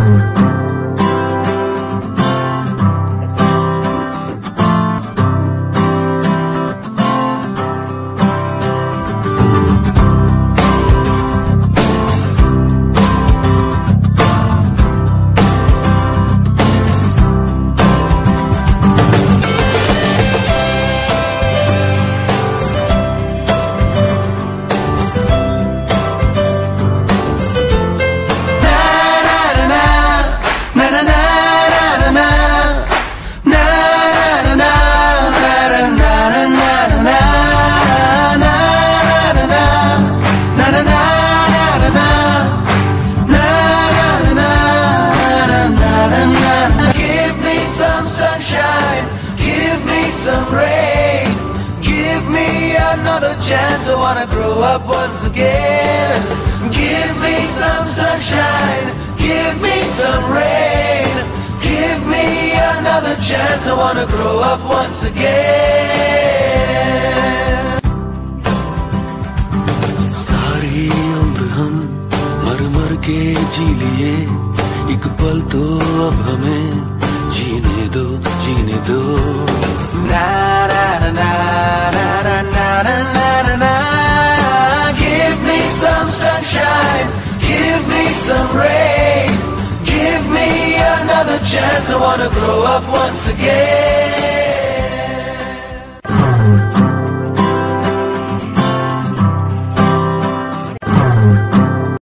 Give me some sunshine, give me some rain, give me another chance. I wanna grow up once again. Give me some sunshine, give me some rain, give me another chance. I wanna grow up once again. सारी उम्र हम मर मर के जी लिए, एक पल तो अब हमें जीने दो, जीने दो। Na na na na na na na na na na. Give me some sunshine, give me some rain, give me another chance. I wanna grow up once again.